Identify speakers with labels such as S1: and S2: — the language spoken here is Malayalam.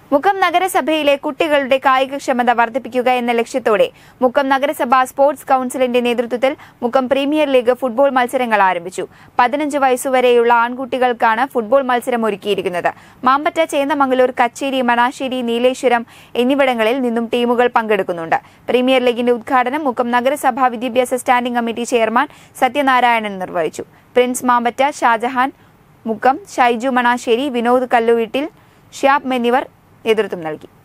S1: മുക്കം നഗരസഭയിലെ കുട്ടികളുടെ കായികക്ഷമത വർദ്ധിപ്പിക്കുക എന്ന ലക്ഷ്യത്തോടെ മുക്കം നഗരസഭ സ്പോർട്സ് കൌൺസിലിന്റെ നേതൃത്വത്തിൽ മുക്കം പ്രീമിയർ ലീഗ് ഫുട്ബോൾ മത്സരങ്ങൾ ആരംഭിച്ചു. 15 വയസ്സുവരെയുള്ള ആൺകുട്ടികൾക്കാണ് ഫുട്ബോൾ മത്സരം ഒരുക്കിയിരിക്കുന്നത്. മാമ്പറ്റ, ചേന്ദമംഗലൂർ, കച്ചേരി, മണാശ്ശേരി, നീലേശ്വരം എന്നിവിടങ്ങളിൽ നിന്നും ടീമുകൾ പങ്കെടുക്കുന്നുണ്ട്. പ്രീമിയർ ലീഗിന്റെ ഉദ്ഘാടനം മുക്കം നഗരസഭാ വിദ്യാഭ്യാസ സ്റ്റാൻഡിംഗ് കമ്മിറ്റി ചെയർമാൻ സത്യനാരായണൻ നിർവഹിച്ചു. പ്രിൻസ് മാമ്പറ്റ, ഷാജഹാൻ മുക്കം, ഷൈജു മണാശ്ശേരി, വിനോദ് കല്ലുവീട്ടിൽ, ഷ്യാബ് എന്നിവർ നേതൃത്വം നൽകി.